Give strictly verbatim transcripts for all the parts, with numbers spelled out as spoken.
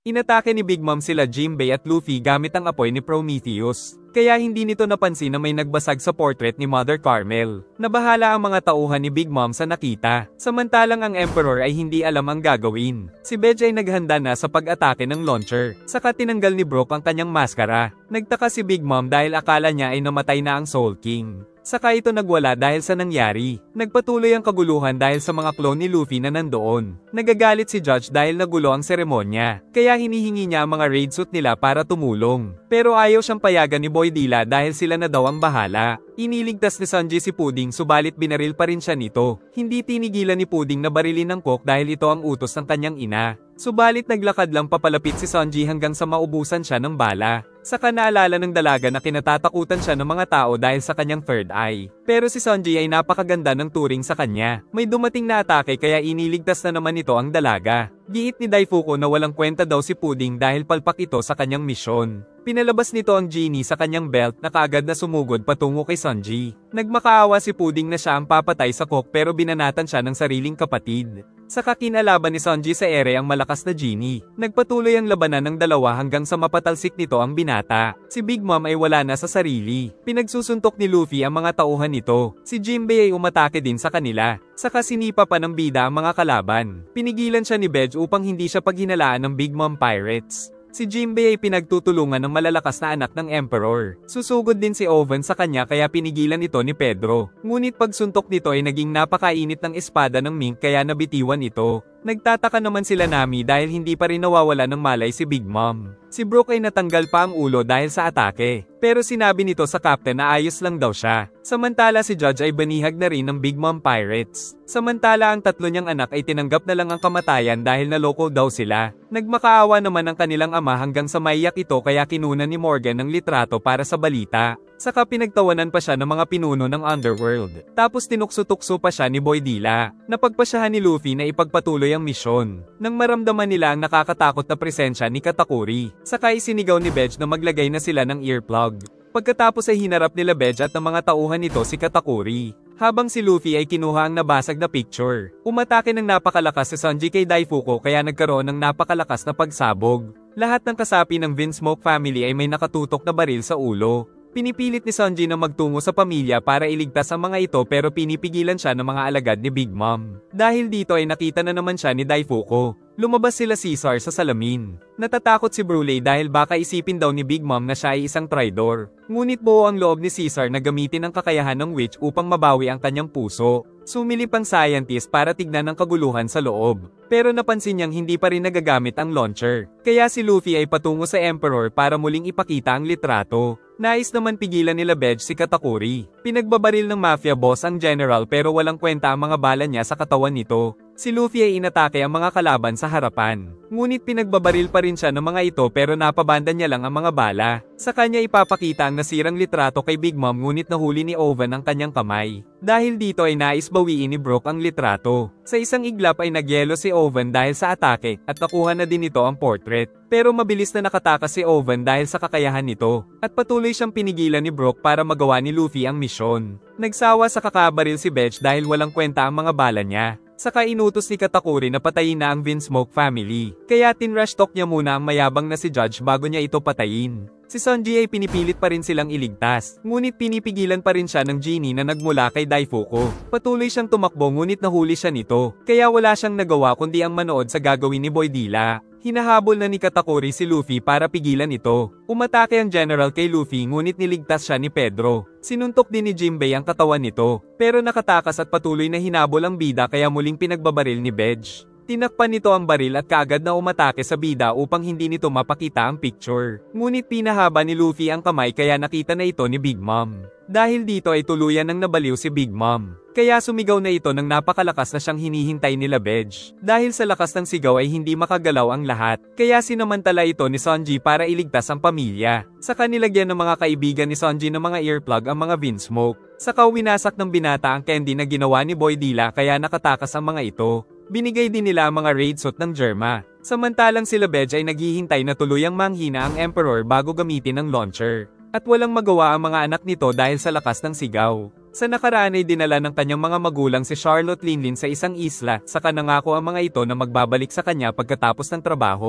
Inatake ni Big Mom sila Jinbei at Luffy gamit ang apoy ni Prometheus. Kaya hindi nito napansin na may nagbasag sa portrait ni Mother Carmel. Nabahala ang mga tauhan ni Big Mom sa nakita. Samantalang ang Emperor ay hindi alam ang gagawin. Si Wedge ay naghanda na sa pag-atake ng launcher. Saka tinanggal ni Brook ang kanyang maskara. Nagtaka si Big Mom dahil akala niya ay namatay na ang Soul King. Saka ito nagwala dahil sa nangyari. Nagpatuloy ang kaguluhan dahil sa mga clone ni Luffy na nandoon. Nagagalit si Judge dahil nagulo ang seremonya. Kaya hinihingi niya ang mga raid suit nila para tumulong. Pero ayaw siyang payagan ni Boy Dila dahil sila na daw ang bahala. Iniligtas ni Sanji si Pudding subalit binaril pa rin siya nito. Hindi tinigilan ni Pudding na barilin ng Coke dahil ito ang utos ng kanyang ina. Subalit naglakad lang papalapit si Sanji hanggang sa maubusan siya ng bala. Saka naalala ng dalaga na kinatatakutan siya ng mga tao dahil sa kanyang third eye. Pero si Sanji ay napakaganda ng turing sa kanya. May dumating na atake kaya iniligtas na naman ito ang dalaga. Giit ni Daifuku na walang kwenta daw si Pudding dahil palpak ito sa kanyang misyon. Pinalabas nito ang genie sa kanyang belt na kaagad na sumugod patungo kay Sanji. Nagmakaawa si Pudding na siya ang papatay sa Coke pero binanatan siya ng sariling kapatid. Saka kinalaban ni Sanji sa ere ang malakas na genie. Nagpatuloy ang labanan ng dalawa hanggang sa mapatalsik nito ang binata. Si Big Mom ay wala na sa sarili. Pinagsusuntok ni Luffy ang mga tauhan nito. Si Jinbei ay umatake din sa kanila. Saka sinipa pa ng bida ang mga kalaban. Pinigilan siya ni Wedge upang hindi siya paghinalaan ng Big Mom Pirates. Si Jinbei ay pinagtutulungan ng malalakas na anak ng Emperor. Susugod din si Oven sa kanya kaya pinigilan ito ni Pedro. Ngunit pagsuntok nito ay naging napakainit ng espada ng Mink kaya nabitiwan ito. Nagtataka naman sila Nami dahil hindi pa rin nawawala ng malay si Big Mom. Si Brook ay natanggal pa ang ulo dahil sa atake. Pero sinabi nito sa captain na ayos lang daw siya. Samantala si Judge ay banihag na rin ng Big Mom Pirates. Samantala ang tatlo niyang anak ay tinanggap na lang ang kamatayan dahil naloko daw sila. Nagmakaawa naman ang kanilang ama hanggang sa maiyak ito kaya kinunan ni Morgan ng litrato para sa balita. Saka pinagtawanan pa siya ng mga pinuno ng Underworld. Tapos tinukso-tukso pa siya ni Boy Dila. Napagpasyahan ni Luffy na ipagpatuloy ang misyon. Nang maramdaman nila ang nakakatakot na presensya ni Katakuri. Saka isinigaw ni Wedge na maglagay na sila ng earplug. Pagkatapos ay hinarap nila Wedge at ng mga tauhan nito si Katakuri. Habang si Luffy ay kinuha ang nabasag na picture. Umatake ng napakalakas si Sanji kay Daifuku kaya nagkaroon ng napakalakas na pagsabog. Lahat ng kasapi ng Vinsmoke family ay may nakatutok na baril sa ulo. Pinipilit ni Sanji na magtungo sa pamilya para iligtas ang mga ito pero pinipigilan siya ng mga alagad ni Big Mom. Dahil dito ay nakita na naman siya ni Daifuku. Lumabas sila Caesar sa salamin. Natatakot si Brule dahil baka isipin daw ni Big Mom na siya ay isang traidor. Ngunit buo ang loob ni Caesar na gamitin ang kakayahan ng witch upang mabawi ang kanyang puso. Sumilip ang scientist para tignan ang kaguluhan sa loob. Pero napansin niyang hindi pa rin nagagamit ang launcher. Kaya si Luffy ay patungo sa Emperor para muling ipakita ang litrato. Nais naman pigilan nila Wedge si Katakuri. Pinagbabaril ng mafia boss ang general pero walang kwenta ang mga bala niya sa katawan nito. Si Luffy ay inatake ang mga kalaban sa harapan. Ngunit pinagbabaril pa rin siya ng mga ito pero napabanda niya lang ang mga bala. Sa kanya ipapakita ang nasirang litrato kay Big Mom ngunit nahuli ni Oven ang kanyang kamay. Dahil dito ay nais bawiin ni Brook ang litrato. Sa isang iglap ay nagyelo si Oven dahil sa atake at nakuha na din nito ang portrait. Pero mabilis na nakatakas si Oven dahil sa kakayahan nito. At patuloy siyang pinigilan ni Brook para magawa ni Luffy ang misyon. Nagsawa sa kakabaril si Wedge dahil walang kwenta ang mga bala niya. Saka inutos ni Katakuri na patayin na ang Vinsmoke family. Kaya tinrush talk niya muna ang mayabang na si Judge bago niya ito patayin. Si Sanji ay pinipilit pa rin silang iligtas. Ngunit pinipigilan pa rin siya ng genie na nagmula kay Daifuku. Patuloy siyang tumakbo ngunit nahuli siya nito. Kaya wala siyang nagawa kundi ang manood sa gagawin ni Boy Dila. Hinahabol na ni Katakuri si Luffy para pigilan ito. Umatake ang general kay Luffy ngunit niligtas siya ni Pedro. Sinuntok din ni Jinbei ang katawan nito. Pero nakatakas at patuloy na hinabol ang bida kaya muling pinagbabaril ni Wedge. Tinakpan nito ang baril at kaagad na umatake sa bida upang hindi nito mapakita ang picture. Ngunit pinahaba ni Luffy ang kamay kaya nakita na ito ni Big Mom. Dahil dito ay tuluyan ng nabaliw si Big Mom. Kaya sumigaw na ito nang napakalakas na siyang hinihintay nila Wedge. Dahil sa lakas ng sigaw ay hindi makagalaw ang lahat. Kaya sinamantala ito ni Sanji para iligtas ang pamilya. Saka nilagyan ng mga kaibigan ni Sanji ng mga earplug ang mga Vinsmoke. Saka winasak ng binata ang candy na ginawa ni Boy Dila kaya nakatakas ang mga ito. Binigay din nila ang mga raid suit ng Germa. Samantalang sila Wedge ay naghihintay na tuluyang manghina ang Emperor bago gamitin ang launcher. At walang magawa ang mga anak nito dahil sa lakas ng sigaw. Sa nakaraan ay dinala ng kanyang mga magulang si Charlotte Linlin sa isang isla, saka nangako ang mga ito na magbabalik sa kanya pagkatapos ng trabaho.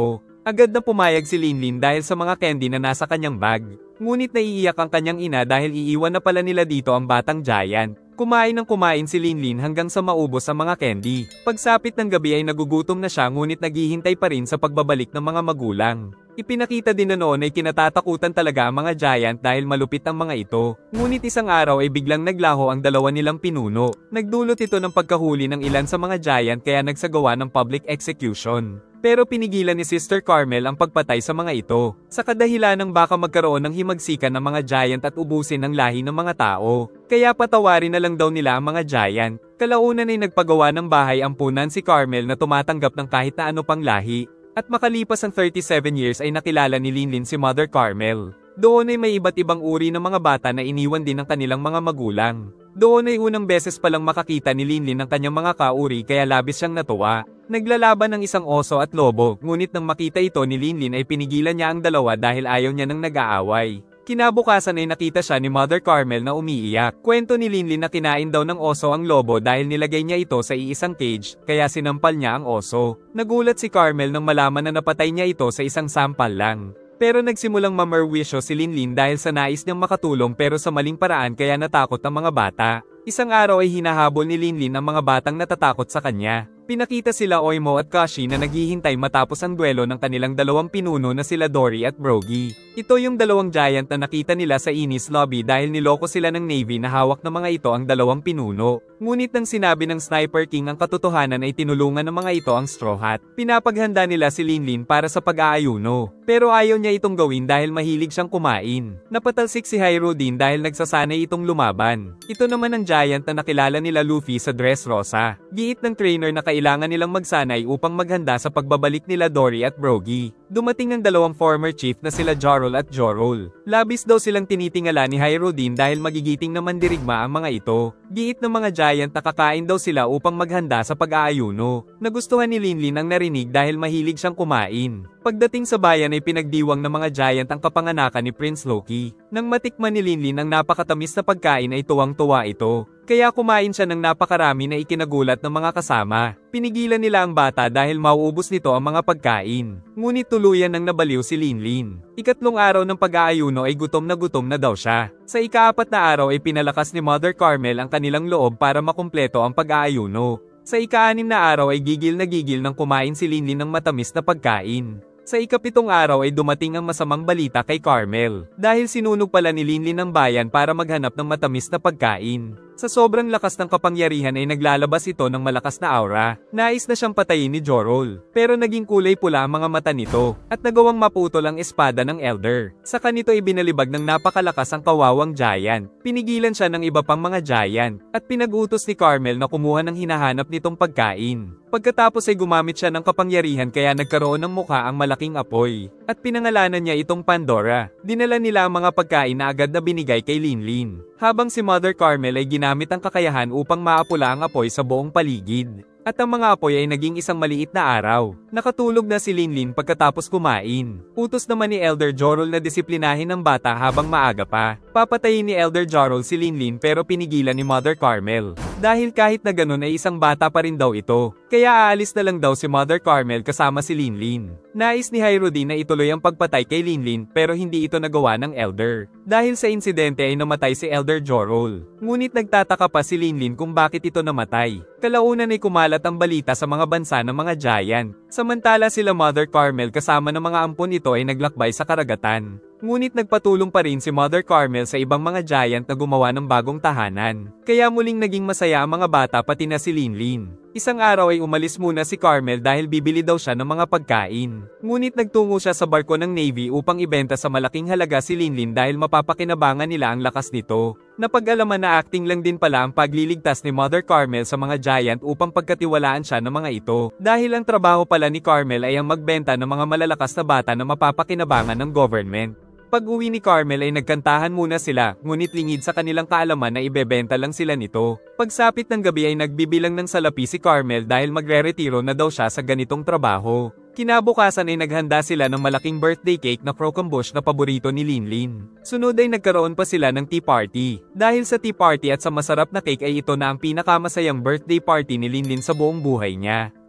Agad na pumayag si Linlin dahil sa mga candy na nasa kanyang bag. Ngunit naiiyak ang kanyang ina dahil iiwan na pala nila dito ang batang giant. Kumain ng kumain si Linlin hanggang sa maubos ang mga candy. Pagsapit ng gabi ay nagugutom na siya ngunit naghihintay pa rin sa pagbabalik ng mga magulang. Ipinakita din na noon ay kinatatakutan talaga ang mga giant dahil malupit ang mga ito. Ngunit isang araw ay biglang naglaho ang dalawa nilang pinuno. Nagdulot ito ng pagkahuli ng ilan sa mga giant kaya nagsagawa ng public execution. Pero pinigilan ni Sister Carmel ang pagpatay sa mga ito. Sa kadahilan ng baka magkaroon ng himagsikan ng mga giant at ubusin ang lahi ng mga tao. Kaya patawarin na lang daw nila ang mga giant. Kalaunan ay nagpagawa ng bahay ampunan si Carmel na tumatanggap ng kahit na ano pang lahi. At makalipas ang thirty-seven years ay nakilala ni Linlin si Mother Carmel. Doon ay may iba't ibang uri ng mga bata na iniwan din ng kanilang mga magulang. Doon ay unang beses palang makakita ni Linlin ng kanyang mga kauri kaya labis siyang natuwa. Naglalaban ng isang oso at lobo, ngunit nang makita ito ni Linlin ay pinigilan niya ang dalawa dahil ayaw niya nang nag-aaway. Kinabukasan ay nakita siya ni Mother Carmel na umiiyak. Kwento ni Linlin na kinain daw ng oso ang lobo dahil nilagay niya ito sa iisang cage, kaya sinampal niya ang oso. Nagulat si Carmel nang malaman na napatay niya ito sa isang sampal lang. Pero nagsimulang mamerwisyo si Linlin dahil sa nais niyang makatulong pero sa maling paraan kaya natakot ang mga bata. Isang araw ay hinahabol ni Linlin ang mga batang natatakot sa kanya. Pinakita sila Oimo at Kashi na naghihintay matapos ang duelo ng kanilang dalawang pinuno na sila Dory at Brogy. Ito yung dalawang giant na nakita nila sa Enies Lobby dahil niloko sila ng Navy na hawak ng mga ito ang dalawang pinuno. Ngunit nang sinabi ng Sniper King ang katotohanan ay tinulungan ng mga ito ang Straw Hat. Pinapaghanda nila si Linlin para sa pag-aayuno. Pero ayaw niya itong gawin dahil mahilig siyang kumain. Napatalsik si Hiro din dahil nagsasanay itong lumaban. Ito naman ang giant na nakilala nila Luffy sa Dressrosa. Giit ng trainer na kailangan nilang magsanay upang maghanda sa pagbabalik nila Dory at Brogy. Dumating ang dalawang former chief na sila Jorol at Jorol. Labis daw silang tinitingala ni Hiro din dahil magigiting na mandirigma ang mga ito. Giit ng mga giant na kakain daw sila upang maghanda sa pag-aayuno. Nagustuhan ni Linlin ang narinig dahil mahilig siyang kumain. Pagdating sa bayan ay pinagdiwang ng mga giant ang kapanganakan ni Prince Loki. Nang matikman ni Linlin ang napakatamis na pagkain ay tuwang-tuwa ito. Kaya kumain siya ng napakarami na ikinagulat ng mga kasama. Pinigilan nila ang bata dahil mauubos nito ang mga pagkain. Ngunit tuluyan nang nabaliw si Linlin. Ikatlong araw ng pag-aayuno ay gutom na gutom na daw siya. Sa ikaapat na araw ay pinalakas ni Mother Carmel ang kanilang loob para makumpleto ang pag-aayuno. Sa ika-anim na araw ay gigil na gigil nang kumain si Linlin ng matamis na pagkain. Sa ikapitong araw ay dumating ang masamang balita kay Carmel dahil sinunog pala ni Linlin ang bayan para maghanap ng matamis na pagkain. Sa sobrang lakas ng kapangyarihan ay naglalabas ito ng malakas na aura. Nais na siyang patayin ni Jorol, pero naging kulay pula ang mga mata nito at nagawang maputol ang espada ng Elder. Sa kanito ay binalibag ng napakalakas ang kawawang giant. Pinigilan siya ng iba pang mga giant at pinag-utos ni Carmel na kumuha ng hinahanap nitong pagkain. Pagkatapos ay gumamit siya ng kapangyarihan kaya nagkaroon ng mukha ang malaking apoy at pinangalanan niya itong Pandora. Dinala nila ang mga pagkain na agad na binigay kay Linlin. Habang si Mother Carmel ay ginamit ang kakayahan upang maapula ang apoy sa buong paligid. At ang mga apoy ay naging isang maliit na araw. Nakatulog na si Linlin pagkatapos kumain. Utos naman ni Elder Jorol na disiplinahin ang bata habang maaga pa. Papatayin ni Elder Jorol si Linlin pero pinigilan ni Mother Carmel. Dahil kahit na ganun ay isang bata pa rin daw ito. Kaya aalis na lang daw si Mother Carmel kasama si Linlin. Nais ni Hiro din na ituloy ang pagpatay kay Linlin pero hindi ito nagawa ng Elder. Dahil sa insidente ay namatay si Elder Jorol. Ngunit nagtataka pa si Linlin kung bakit ito namatay. Kalaunan ay kumalat ang balita sa mga bansa ng mga giant. Samantala sila Mother Carmel kasama ng mga ampon ito ay naglakbay sa karagatan. Ngunit nagpatulong pa rin si Mother Carmel sa ibang mga giant na gumawa ng bagong tahanan. Kaya muling naging masaya ang mga bata pati na si Linlin. Isang araw ay umalis muna si Carmel dahil bibili daw siya ng mga pagkain. Ngunit nagtungo siya sa barko ng Navy upang ibenta sa malaking halaga si Linlin dahil mapapakinabangan nila ang lakas nito. Napag-alaman na acting lang din pala ang pagliligtas ni Mother Carmel sa mga giant upang pagkatiwalaan siya ng mga ito. Dahil ang trabaho pala ni Carmel ay ang magbenta ng mga malalakas na bata na mapapakinabangan ng government. Pag-uwi ni Carmel ay nagkantahan muna sila, ngunit lingid sa kanilang kaalaman na ibebenta lang sila nito. Pagsapit ng gabi ay nagbibilang ng salapi si Carmel dahil magre-retiro na daw siya sa ganitong trabaho. Kinabukasan ay naghanda sila ng malaking birthday cake na croquembouche na paborito ni Linlin. Sunod ay nagkaroon pa sila ng tea party. Dahil sa tea party at sa masarap na cake ay ito na ang pinakamasayang birthday party ni Linlin sa buong buhay niya.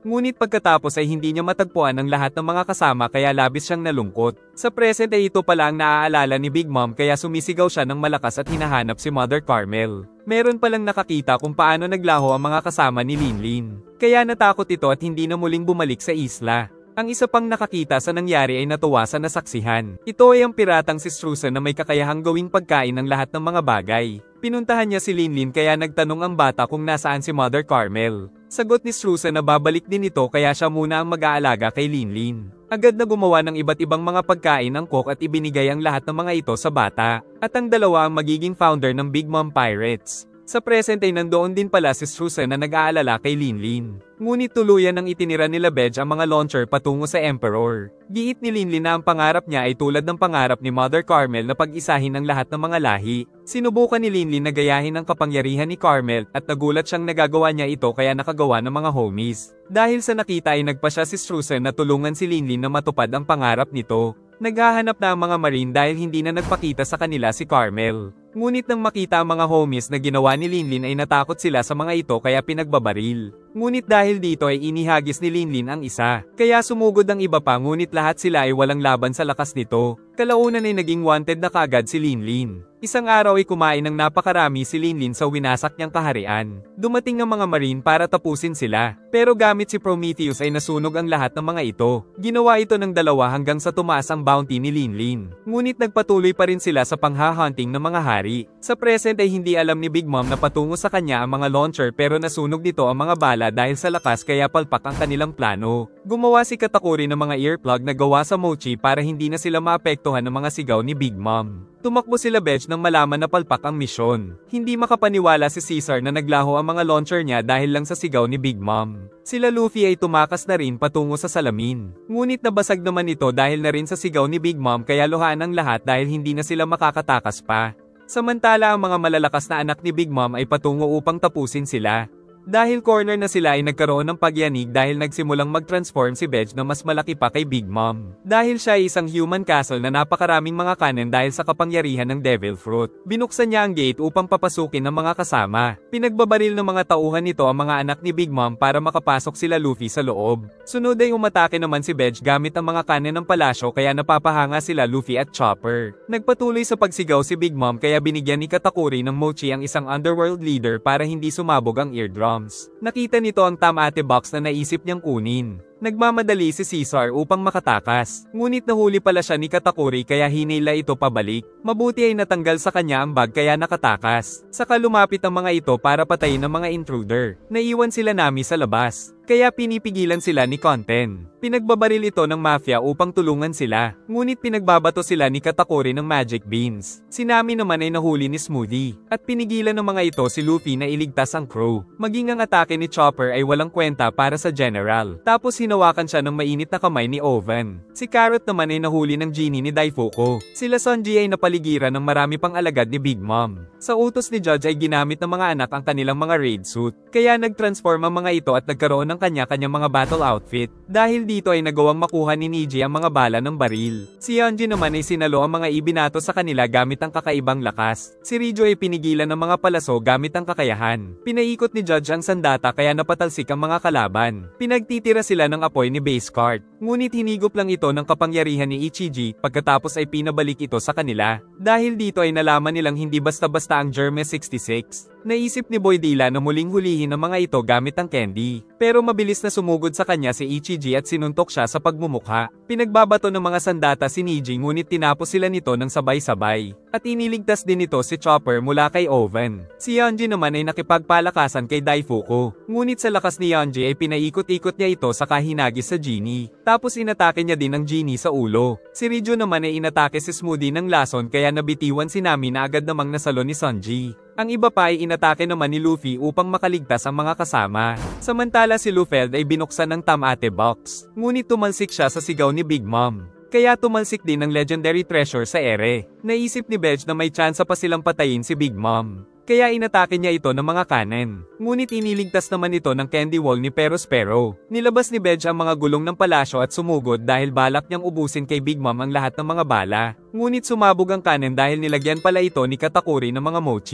Ngunit pagkatapos ay hindi niya matagpuan ang lahat ng mga kasama kaya labis siyang nalungkot. Sa present ay ito pala ang naaalala ni Big Mom kaya sumisigaw siya ng malakas at hinahanap si Mother Carmel. Meron palang nakakita kung paano naglaho ang mga kasama ni Linlin. Kaya natakot ito at hindi na muling bumalik sa isla. Ang isa pang nakakita sa nangyari ay natuwa sa nasaksihan. Ito ay ang piratang si Strusen na may kakayahang gawing pagkain ng lahat ng mga bagay. Pinuntahan niya si Linlin kaya nagtanong ang bata kung nasaan si Mother Carmel. Sagot ni Strusen na babalik din ito kaya siya muna ang mag-aalaga kay Linlin. Agad na gumawa ng iba't ibang mga pagkain ang cook at ibinigay ang lahat ng mga ito sa bata. At ang dalawa ang magiging founder ng Big Mom Pirates. Sa present ay nandoon din pala si Strusen na nag-aalala kay Linlin. Ngunit tuluyan ang itinira nila Bedge ang mga launcher patungo sa Emperor. Giit ni Linlin na ang pangarap niya ay tulad ng pangarap ni Mother Carmel na pag-isahin ang lahat ng mga lahi. Sinubukan ni Linlin na gayahin ang kapangyarihan ni Carmel at nagulat siyang nagagawa niya ito kaya nakagawa ng mga homies. Dahil sa nakita ay nagpa siya si Strusen na tulungan si Linlin na matupad ang pangarap nito. Naghahanap na ang mga marine dahil hindi na nagpakita sa kanila si Carmel. Ngunit nang makita ang mga homies na ginawa ni Linlin ay natakot sila sa mga ito kaya pinagbabaril. Ngunit dahil dito ay inihagis ni Linlin ang isa. Kaya sumugod ang iba pa ngunit lahat sila ay walang laban sa lakas nito. Kalaunan ay naging wanted na kaagad si Linlin. Isang araw ay kumain ng napakarami si Linlin sa winasak niyang kaharian. Dumating ang mga marine para tapusin sila. Pero gamit si Prometheus ay nasunog ang lahat ng mga ito. Ginawa ito ng dalawa hanggang sa tumaas ang bounty ni Linlin. Ngunit nagpatuloy pa rin sila sa pangha-hunting ng mga hari. Sa present ay hindi alam ni Big Mom na patungo sa kanya ang mga launcher pero nasunog nito ang mga bala dahil sa lakas kaya palpak ang kanilang plano. Gumawa si Katakuri ng mga earplug na gawa sa mochi para hindi na sila maapektuhan ng mga sigaw ni Big Mom. Tumakbo sila Bedge nang malaman na palpak ang misyon. Hindi makapaniwala si Caesar na naglaho ang mga launcher niya dahil lang sa sigaw ni Big Mom. Sila Luffy ay tumakas na rin patungo sa salamin. Ngunit nabasag naman ito dahil na rin sa sigaw ni Big Mom kaya luhaan ang lahat dahil hindi na sila makakatakas pa. Samantala ang mga malalakas na anak ni Big Mom ay patungo upang tapusin sila. Dahil corner na sila ay nagkaroon ng pagyanig dahil nagsimulang mag-transform si Bedge na mas malaki pa kay Big Mom. Dahil siya ay isang human castle na napakaraming mga cannon dahil sa kapangyarihan ng Devil Fruit. Binuksan niya ang gate upang papasukin ng mga kasama. Pinagbabaril ng mga tauhan nito ang mga anak ni Big Mom para makapasok sila Luffy sa loob. Sunod ay umatake naman si Bedge gamit ang mga cannon ng palasyo kaya napapahanga sila Luffy at Chopper. Nagpatuloy sa pagsigaw si Big Mom kaya binigyan ni Katakuri ng mochi ang isang underworld leader para hindi sumabog ang eardrum. Nakita nito ang Tamate box na naisip niyang kunin. Nagmamadali si Caesar upang makatakas. Ngunit nahuli pala siya ni Katakuri kaya hinila ito pabalik. Mabuti ay natanggal sa kanya ang bag kaya nakatakas. Saka lumapit ang mga ito para patayin ang mga intruder. Naiwan sila Nami sa labas. Kaya pinipigilan sila ni Conten. Pinagbabaril ito ng mafia upang tulungan sila. Ngunit pinagbabato sila ni Katakuri ng magic beans. Si Nami naman ay nahuli ni Smoothie. At pinigilan ng mga ito si Luffy na iligtas ang crew. Maging ang atake ni Chopper ay walang kwenta para sa general. Tapos hinawakan siya ng mainit na kamay ni Oven. Si Carrot naman ay nahuli ng genie ni Daifuku. Sila Sanji ay napaligiran ng marami pang alagad ni Big Mom. Sa utos ni Judge ay ginamit ng mga anak ang kanilang mga raid suit. Kaya nag-transform ang mga ito at nagkaroon ng kanya-kanyang mga battle outfit. Dahil dito ay nagawang makuha ni Niji ang mga bala ng baril. Si Yonji naman ay sinalo ang mga ibinato sa kanila gamit ang kakaibang lakas. Si Rijo ay pinigilan ng mga palaso gamit ang kakayahan. Pinaikot ni Judge ang sandata kaya napatalsik ang mga kalaban. Pinagtitira sila ng apoy ni Base Cart. Ngunit hinigop lang ito ng kapangyarihan ni Ichiji pagkatapos ay pinabalik ito sa kanila. Dahil dito ay nalaman nilang hindi basta-basta ang Germe sixty-six. Naisip ni Boy Dila na muling hulihin ang mga ito gamit ang candy. Pero mabilis na sumugod sa kanya si Ichiji at sinuntok siya sa pagmumukha. Pinagbabato ng mga sandata si Niji ngunit tinapos sila nito ng sabay-sabay. At iniligtas din nito si Chopper mula kay Oven. Si Yonji naman ay nakipagpalakasan kay Daifuku. Ngunit sa lakas ni Yonji ay pinaikot-ikot niya ito sa kahinagis sa genie. Tapos inatake niya din ang genie sa ulo. Si Rijo naman ay inatake si Smoothie ng lason kaya nabitiwan si Nami na agad namang nasalo ni Sanji. Ang iba pa ay inatake naman ni Luffy upang makaligtas ang mga kasama. Samantala si Luffy ay binuksan ng Tamate box. Ngunit tumalsik siya sa sigaw ni Big Mom. Kaya tumalsik din ang legendary treasure sa ere. Naisip ni Bedge na may tsansa pa silang patayin si Big Mom. Kaya inatake niya ito ng mga cannon. Ngunit iniligtas naman ito ng candy wall ni Perospero. Nilabas ni Bedge ang mga gulong ng palasyo at sumugod dahil balak niyang ubusin kay Big Mom ang lahat ng mga bala. Ngunit sumabog ang cannon dahil nilagyan pala ito ni Katakuri ng mga mochi.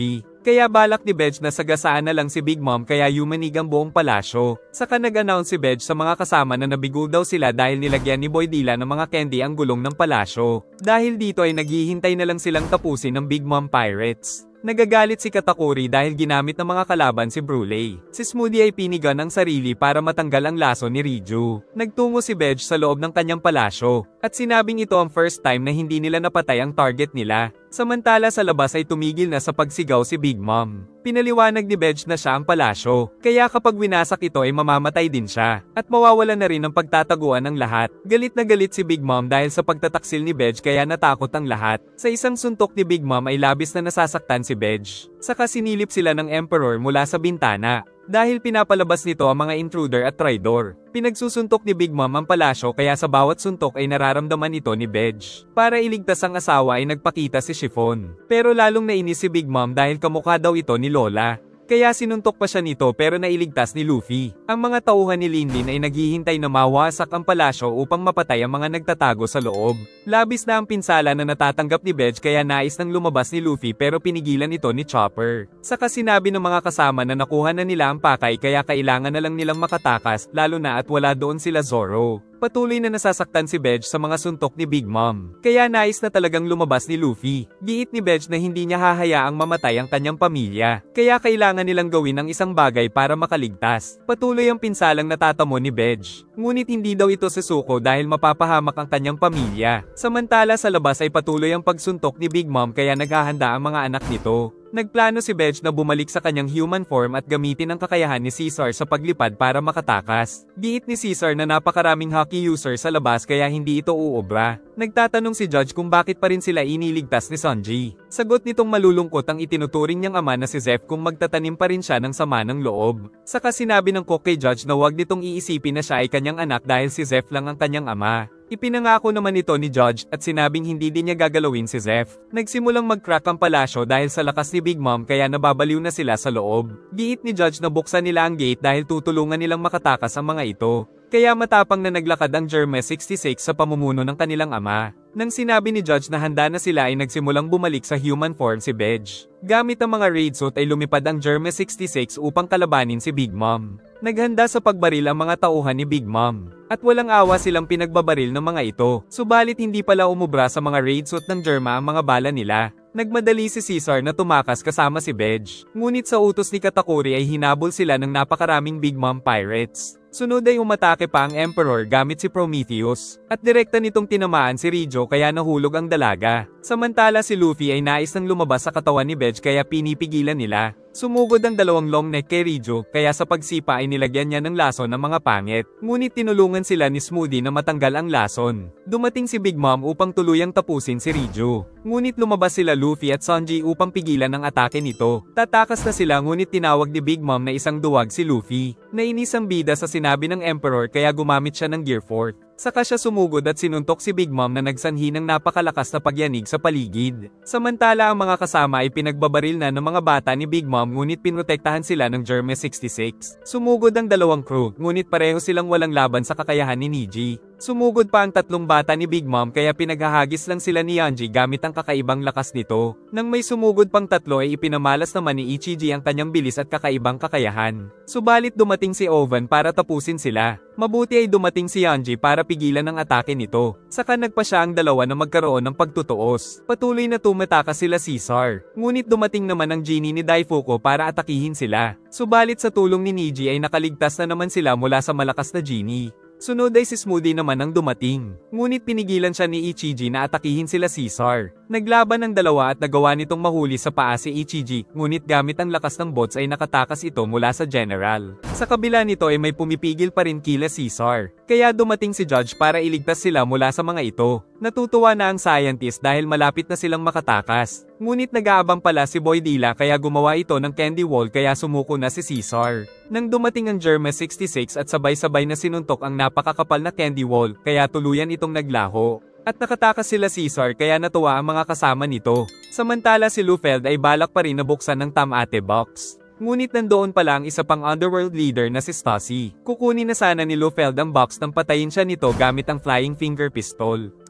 Kaya balak ni Bedge na sagasaan na lang si Big Mom kaya yumanig ang buong palasyo. Saka nag-announce si Bedge sa mga kasama na nabigo daw sila dahil nilagyan ni Boy Dila ng mga candy ang gulong ng palasyo. Dahil dito ay naghihintay na lang silang tapusin ng Big Mom Pirates. Nagagalit si Katakuri dahil ginamit ng mga kalaban si Brule. Si Smoothie ay pinigan ang sarili para matanggal ang laso ni Riju. Nagtungo si Bedge sa loob ng kanyang palasyo, at sinabing ito ang first time na hindi nila napatay ang target nila. Samantala sa labas ay tumigil na sa pagsigaw si Big Mom. Pinaliwanag ni Bedge na siya ang palasyo, kaya kapag winasak ito ay mamamatay din siya, at mawawala na rin ang pagtataguan ng lahat. Galit na galit si Big Mom dahil sa pagtataksil ni Bedge kaya natakot ang lahat. Sa isang suntok ni Big Mom ay labis na nasasaktan si Bedge. Saka sinilip sila ng Emperor mula sa bintana. Dahil pinapalabas nito ang mga intruder at traidor. Pinagsusuntok ni Big Mom ang palasyo kaya sa bawat suntok ay nararamdaman ito ni Bedge. Para iligtas ang asawa ay nagpakita si Chiffon. Pero lalong nainis si Big Mom dahil kamukha daw ito ni Lola. Kaya sinuntok pa siya nito pero nailigtas ni Luffy. Ang mga tauhan ni Linlin ay naghihintay na mawasak ang palasyo upang mapatay ang mga nagtatago sa loob. Labis na ang pinsala na natatanggap ni Bedge kaya nais nang lumabas ni Luffy pero pinigilan ito ni Chopper. Saka sinabi ng mga kasama na nakuha na nila ang pakay kaya kailangan na lang nilang makatakas lalo na at wala doon sila Zoro. Patuloy na nasasaktan si Bedge sa mga suntok ni Big Mom. Kaya nais na talagang lumabas ni Luffy. Giit ni Bedge na hindi niya hahayaang mamatay ang kanyang pamilya. Kaya kailangan nilang gawin ang isang bagay para makaligtas. Patuloy ang pinsalang natatamo ni Bedge. Ngunit hindi daw ito susuko dahil mapapahamak ang kanyang pamilya. Samantala sa labas ay patuloy ang pagsuntok ni Big Mom kaya naghahanda ang mga anak nito. Nagplano si Bedge na bumalik sa kanyang human form at gamitin ang kakayahan ni Caesar sa paglipad para makatakas. Giit ni Caesar na napakaraming hockey user sa labas kaya hindi ito uobra. Nagtatanong si Judge kung bakit pa rin sila iniligtas ni Sanji. Sagot nitong malulungkot ang itinuturing niyang ama na si Zeph kung magtatanim pa rin siya ng sama ng loob. Saka sinabi ng cook kay Judge na huwag nitong iisipin na siya ay kanyang anak dahil si Zeph lang ang kanyang ama. Ipinangako naman ito ni Judge at sinabing hindi din niya gagalawin si Zeph. Nagsimulang mag-crack ang palasyo dahil sa lakas ni Big Mom kaya nababaliw na sila sa loob. Giit ni Judge na buksan nila ang gate dahil tutulungan nilang makatakas ang mga ito. Kaya matapang na naglakad ang Hermes sixty-six sa pamumuno ng kanilang ama. Nang sinabi ni Judge na handa na sila ay nagsimulang bumalik sa human form si Bedge. Gamit ang mga raid suit ay lumipad ang Hermes sixty-six upang kalabanin si Big Mom. Naghanda sa pagbaril ang mga tauhan ni Big Mom. At walang awa silang pinagbabaril ng mga ito. Subalit hindi pala umubra sa mga raid suit ng Germa ang mga bala nila. Nagmadali si Caesar na tumakas kasama si Bedge. Ngunit sa utos ni Katakuri ay hinabol sila ng napakaraming Big Mom pirates. Sunod ay umatake pa ang Emperor gamit si Prometheus, at direkta nitong tinamaan si Rijo kaya nahulog ang dalaga. Samantala si Luffy ay nais nang lumabas sa katawan ni Bedge kaya pinipigilan nila. Sumugod ang dalawang long neck kay Rijo kaya sa pagsipa ay nilagyan niya ng lason ng mga pangit. Ngunit tinulungan sila ni Smoothie na matanggal ang lason. Dumating si Big Mom upang tuluyang tapusin si Rijo. Ngunit lumabas sila Luffy at Sanji upang pigilan ang atake nito. Tatakas na sila ngunit tinawag ni Big Mom na isang duwag si Luffy. Nainis ang bida sa sinabi ng Emperor kaya gumamit siya ng Gear Fort. Saka siya sumugod at sinuntok si Big Mom na nagsanhi ng napakalakas na pagyanig sa paligid. Samantala ang mga kasama ay pinagbabaril na ng mga bata ni Big Mom ngunit pinrotektahan sila ng Hermes sixty-six. Sumugod ang dalawang crew ngunit pareho silang walang laban sa kakayahan ni Niji. Sumugod pa ang tatlong bata ni Big Mom kaya pinaghahagis lang sila ni Yanji gamit ang kakaibang lakas nito. Nang may sumugod pang tatlo ay ipinamalas naman ni Ichiji ang kanyang bilis at kakaibang kakayahan. Subalit dumating si Oven para tapusin sila. Mabuti ay dumating si Yanji para pigilan ang atake nito. Saka nagpa siya ang dalawa na magkaroon ng pagtutuos. Patuloy na tumatakas sila Caesar. Ngunit dumating naman ang genie ni Daifuku para atakihin sila. Subalit sa tulong ni Niji ay nakaligtas na naman sila mula sa malakas na genie. Sunod ay si Smoothie naman ang dumating. Ngunit pinigilan siya ni Ichiji na atakihin sila Caesar. Naglaban ang dalawa at nagawa nitong mahuli sa paa si Ichiji, ngunit gamit ang lakas ng bots ay nakatakas ito mula sa general. Sa kabila nito ay may pumipigil pa rin kila Caesar. Kaya dumating si Judge para iligtas sila mula sa mga ito. Natutuwa na ang scientist dahil malapit na silang makatakas. Ngunit nag-aabang pala si Boy Dila kaya gumawa ito ng candy wall kaya sumuko na si Caesar. Nang dumating ang Hermes sixty-six at sabay-sabay na sinuntok ang napakakapal na candy wall kaya tuluyan itong naglaho. At nakatakas sila Caesar kaya natuwa ang mga kasama nito. Samantala si Lufeld ay balak pa rin na buksan ng Tamate box. Ngunit nandoon pala ang isa pang underworld leader na si Stassi. Kukunin na sana ni Lufeld ang box nang patayin siya nito gamit ang flying finger pistol.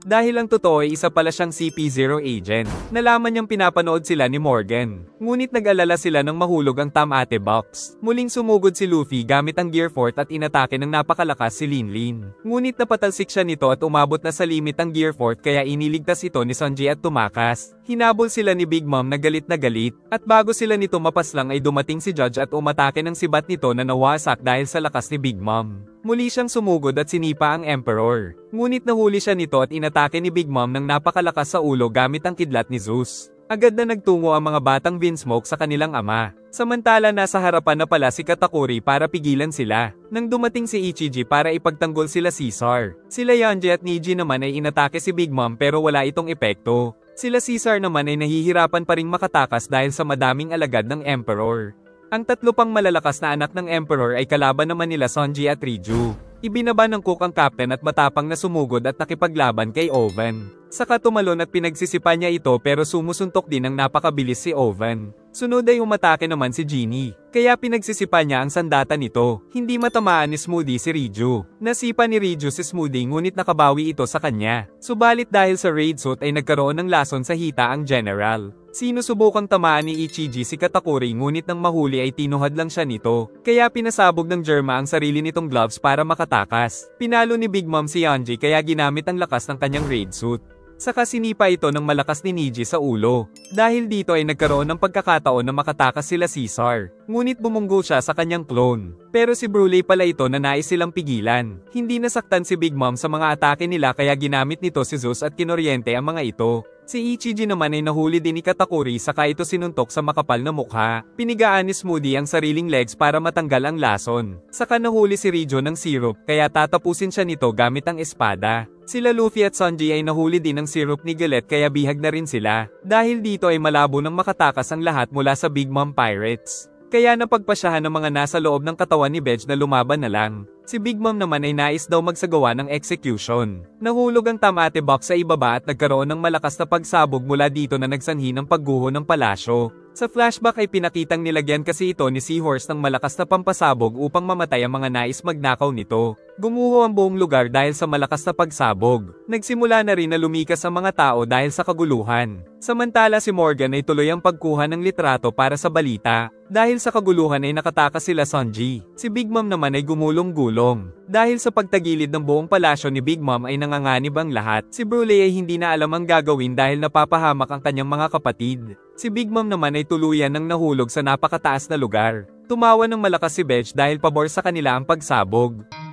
Dahil ang totoo ay isa pala siyang C P zero agent. Nalaman niyang pinapanood sila ni Morgan. Ngunit nag-alala sila nang mahulog ang Tamate Box. Muling sumugod si Luffy gamit ang Gear Fort at inatake ng napakalakas si Linlin. Ngunit napatalsik siya nito at umabot na sa limit ang Gear Fort kaya iniligtas ito ni Sanji at tumakas. Hinabol sila ni Big Mom na galit na galit, at bago sila nito mapaslang ay dumating si Judge at umatake ng sibat nito na nawasak dahil sa lakas ni Big Mom. Muli siyang sumugod at sinipa ang Emperor. Ngunit nahuli siya nito at inatake ni Big Mom ng napakalakas sa ulo gamit ang kidlat ni Zeus. Agad na nagtungo ang mga batang Vinsmoke sa kanilang ama. Samantala nasa harapan na pala si Katakuri para pigilan sila. Nang dumating si Ichiji para ipagtanggol sila Caesar. Sila Yanji at Niji naman ay inatake si Big Mom pero wala itong epekto. Sila Caesar naman ay nahihirapan pa ring makatakas dahil sa madaming alagad ng Emperor. Ang tatlo pang malalakas na anak ng Emperor ay kalaban naman nila Sanji at Riju. Ibinaba ng Cook ang captain at matapang na sumugod at nakipaglaban kay Oven. Saka tumalon at pinagsisipa niya ito pero sumusuntok din ng napakabilis si Oven. Sunod ay umatake naman si Genie. Kaya pinagsisipa niya ang sandata nito. Hindi matamaan ni Smoothie si Riju. Nasipa ni Riju si Smoothie ngunit nakabawi ito sa kanya. Subalit dahil sa raid suit ay nagkaroon ng lason sa hita ang general. Sinusubukang tamaan ni Ichiji si Katakuri ngunit nang mahuli ay tinuhad lang siya nito. Kaya pinasabog ng Germa ang sarili nitong gloves para makatakas. Pinalo ni Big Mom si Yanji kaya ginamit ang lakas ng kanyang raid suit. Saka sinipa ito ng malakas ni Niji sa ulo. Dahil dito ay nagkaroon ng pagkakataon na makatakas sila Caesar. Ngunit bumunggo siya sa kanyang clone. Pero si Broly pala ito na nais silang pigilan. Hindi nasaktan si Big Mom sa mga atake nila kaya ginamit nito si Zeus at kinoryente ang mga ito. Si Ichiji naman ay nahuli din ni Katakuri saka ito sinuntok sa makapal na mukha. Pinigaan ni Smoothie ang sariling legs para matanggal ang lason. Saka nahuli si Rijo ng syrup kaya tatapusin siya nito gamit ang espada. Sila Luffy at Sanji ay nahuli din ng syrup ni Gillette kaya bihag na rin sila. Dahil dito ay malabo nang makatakas ang lahat mula sa Big Mom Pirates. Kaya napagpasyahan ng mga nasa loob ng katawan ni Veg na lumaban na lang. Si Big Mom naman ay nais daw magsagawa ng execution. Nahulog ang Tamate Box sa ibaba at nagkaroon ng malakas na pagsabog mula dito na nagsanhi ng pagguho ng palasyo. Sa flashback ay pinakitang nilagyan kasi ito ni Seahorse ng malakas na pampasabog upang mamatay ang mga nais magnakaw nito. Gumuho ang buong lugar dahil sa malakas na pagsabog. Nagsimula na rin na lumikas ang mga tao dahil sa kaguluhan. Samantala si Morgan ay tuloy ang pagkuha ng litrato para sa balita. Dahil sa kaguluhan ay nakatakas sila Sanji. Si Big Mom naman ay gumulong-gulong. Dahil sa pagtagilid ng buong palasyo ni Big Mom ay nanganganib ang lahat. Si Broly ay hindi na alam ang gagawin dahil napapahamak ang kanyang mga kapatid. Si Big Mom naman ay tuluyan ng nahulog sa napakataas na lugar. Tumawa ng malakas si Veg dahil pabor sa kanila ang pagsabog.